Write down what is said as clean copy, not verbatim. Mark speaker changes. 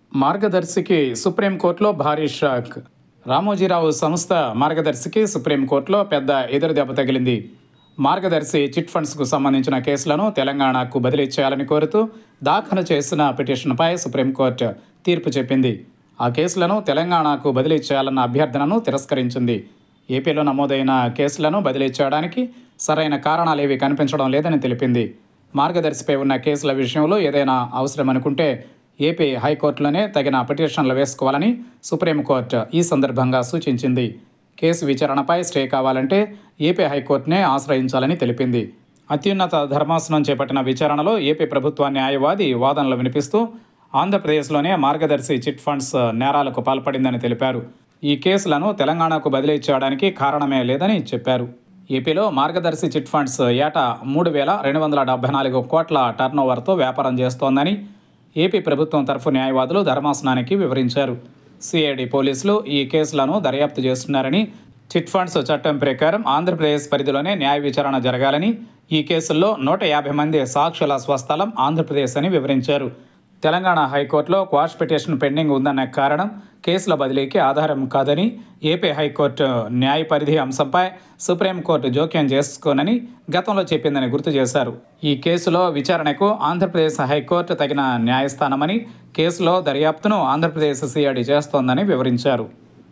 Speaker 1: మార్గదర్శికి సుప్రీంకోర్టులో భారీ షాక్. రామోజీరావు సంస్థ మార్గదర్శికి సుప్రీంకోర్టులో పెద్ద ఎదురుదెబ్బ తగిలింది. మార్గదర్శి చిట్ ఫండ్స్కు సంబంధించిన కేసులను తెలంగాణకు బదిలీ చేయాలని కోరుతూ దాఖలు చేసిన పిటిషన్పై సుప్రీంకోర్టు తీర్పు చెప్పింది. ఆ కేసులను తెలంగాణకు బదిలీ చేయాలన్న అభ్యర్థనను తిరస్కరించింది. ఏపీలో నమోదైన కేసులను బదిలీ చేయడానికి సరైన కారణాలేవీ కనిపించడం లేదని తెలిపింది. మార్గదర్శిపై ఉన్న కేసుల విషయంలో ఏదైనా అవసరమనుకుంటే ఏపీ హైకోర్టులోనే తగిన పిటిషన్లు వేసుకోవాలని సుప్రీంకోర్టు ఈ సందర్భంగా సూచించింది. కేసు విచారణపై స్టే కావాలంటే ఏపీ హైకోర్టునే ఆశ్రయించాలని తెలిపింది. అత్యున్నత ధర్మాసనం చేపట్టిన విచారణలో ఏపీ ప్రభుత్వ న్యాయవాది వాదనలు వినిపిస్తూ ఆంధ్రప్రదేశ్లోనే మార్గదర్శి చిట్ ఫండ్స్ నేరాలకు పాల్పడిందని తెలిపారు. ఈ కేసులను తెలంగాణకు బదిలీ చేయడానికి కారణమే లేదని చెప్పారు. ఏపీలో మార్గదర్శి చిట్ ఫండ్స్ ఏటా 3,274 కోట్ల టర్నోవర్తో వ్యాపారం చేస్తోందని ఏపీ ప్రభుత్వం తరఫు న్యాయవాదులు ధర్మాసనానికి వివరించారు. సిఐడి పోలీసులు ఈ కేసులను దర్యాప్తు చేస్తున్నారని, చిట్ ఫండ్స్ చట్టం ప్రకారం ఆంధ్రప్రదేశ్ పరిధిలోనే న్యాయ విచారణ జరగాలని, ఈ కేసుల్లో 150 మంది సాక్షుల స్వస్థలం ఆంధ్రప్రదేశ్ అని వివరించారు. తెలంగాణ హైకోర్టులో క్వాష్ పిటిషన్ పెండింగ్ ఉందన్న కారణం కేసుల బదిలీకి ఆధారం కాదని, ఏపీ హైకోర్టు న్యాయ పరిధి అంశంపై సుప్రీంకోర్టు జోక్యం చేసుకోనని గతంలో చెప్పిందని గుర్తు చేశారు. ఈ కేసులో విచారణకు ఆంధ్రప్రదేశ్ హైకోర్టు తగిన న్యాయస్థానమని, కేసులో దర్యాప్తును ఆంధ్రప్రదేశ్ సిఐడి చేస్తోందని వివరించారు.